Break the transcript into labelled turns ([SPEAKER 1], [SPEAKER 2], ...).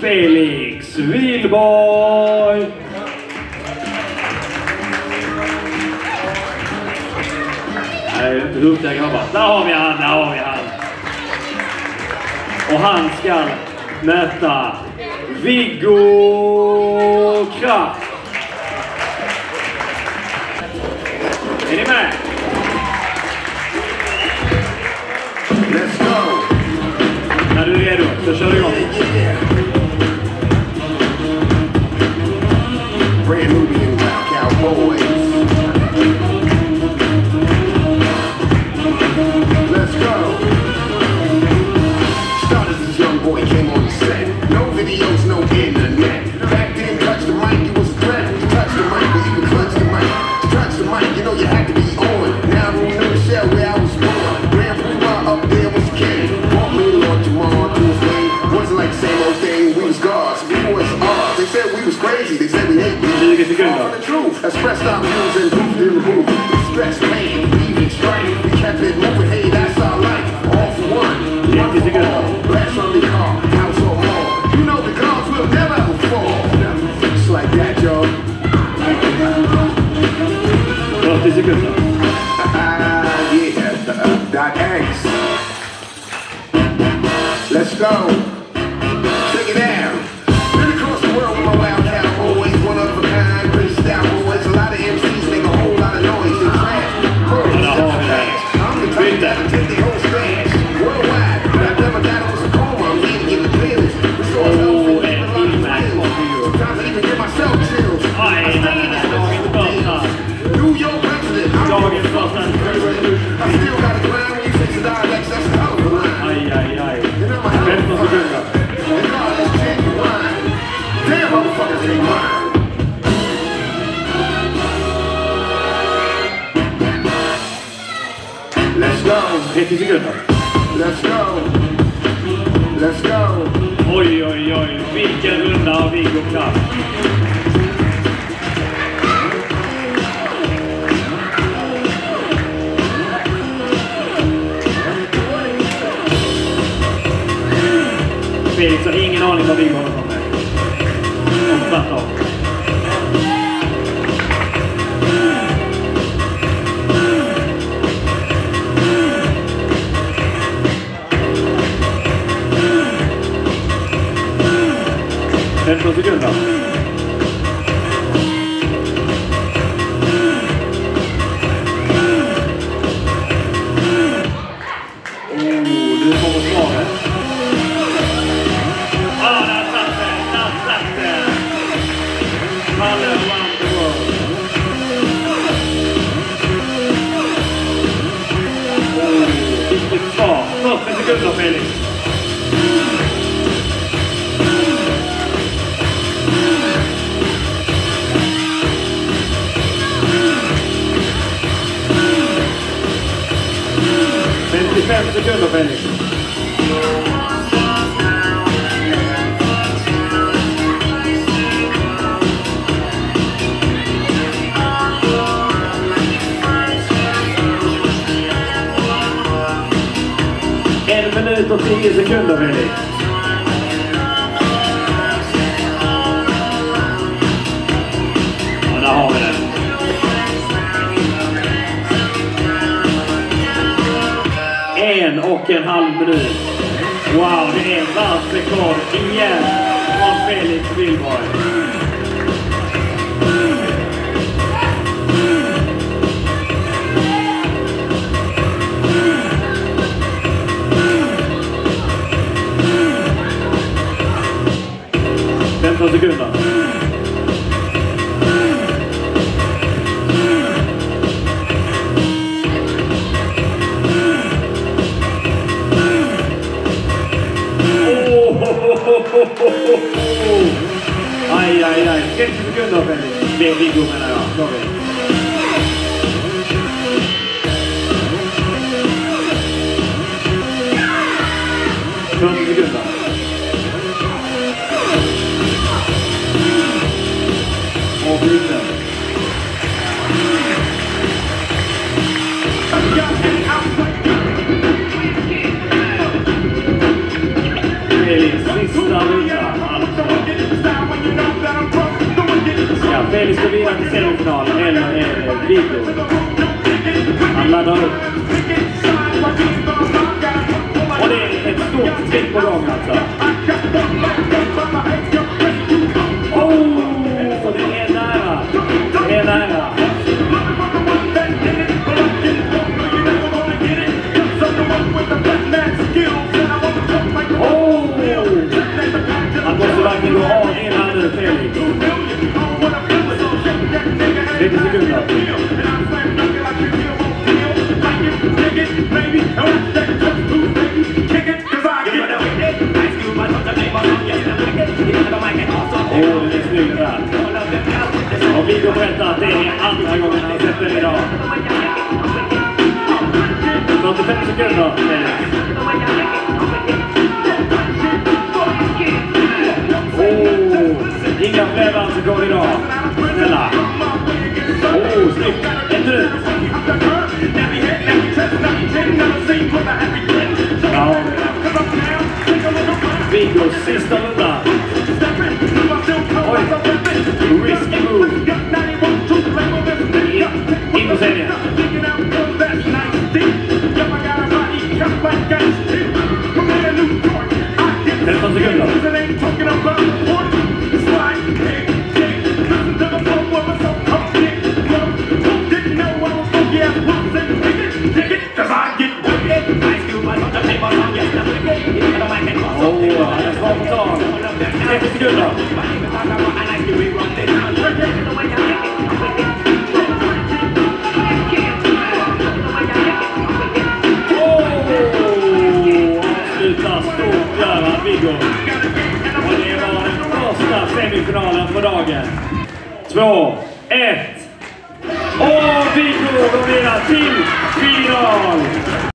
[SPEAKER 1] Felix Wilborg. Nej, inte duktiga grabbar. Där har vi han. Och han ska möta Viggo Kraft. Är ni med?
[SPEAKER 2] Let's go!
[SPEAKER 1] När du är redo så kör du igång.
[SPEAKER 2] Brand Nubian Cowboys. Let's go! Started as a young boy, came on the set. No videos, no internet. Back then, touch the mic, it was a threat. To touch the mic, but even clutch the mic. To touch the mic, you know you had to be on. Now I'm in the shell where I was born. Ran through my up there was king. Walked me Lord Jamal through his lane. Wasn't like the same old thing, we was gods, we was ours. They said we was crazy, they said we hate me. All the truth, expressed our views and proved in the booth. Stress, pain, even strife. We kept it moving, hey, that's our life. All for one, one for all. Blast on the car, house or mall. You know the gods will never ever fall. Just like that, y'all.
[SPEAKER 1] 40 sekunder.
[SPEAKER 2] Yeah, dot X. Let's go. Check it out. Been across the world with my wild cowboys, one of a kind, pretty stout boys. A lot of MCs make a whole lot of noise. They trash. I'm the type that'll take the whole stage. Worldwide, I've never got it was a coma. I'm here to get the pills. Restore health and keep a lot of thrills. Sometimes I even give myself chills. I stay in this New York president. I still got a grind when you fix the dialects. That's a hell of a line. And I'm a hell of a line. And God is genuine. Damn, motherfuckers ain't mine. Let's go.
[SPEAKER 1] 30 sekunder.
[SPEAKER 2] Let's go. Let's go.
[SPEAKER 1] Oj. Vilken runda av Viggo Kraft. Felix har ingen aning vad Viggo håller på med. Och tvärtom. Sekunder. Du kommer svaret. Där satt det. Alla around the world. Vilket svar. 40 sekunder, Felix. Fem sekunder, Felix. En minut och 10 sekunder, Felix. Ja, där har vi den. 1,5 minut. Wow, det är världsrekord igen från Felix Wilborg. Sekunder. Aj. 30 sekunder, Felix. Det är Viggo, menar jag. Sorry. Sekunder. Och byten. Felix, sista runda. Felix går vidare till semifinal, eller är det Viggo? Han laddar upp. Och det är ett stort tryck på gång alltså. Det är nära. Det är nära. Han måste verkligen gå av in här nu, Felix. 30 sekunder. Det är snyggt där. Och Viggo berättar att det är andra gången han sätter den idag. 45 sekunder. Inga fler dansar idag. Snälla. Snyggt. En minut. Ja. Viggos sista runda. Oj. Risky move. In på serien. 15 sekunder. Han är svår på tag. 30 sekunder. Avslutar stort där, Viggo. Och det var den första semifinalen på dagen. 2, 1. Och Viggo går vidare till final.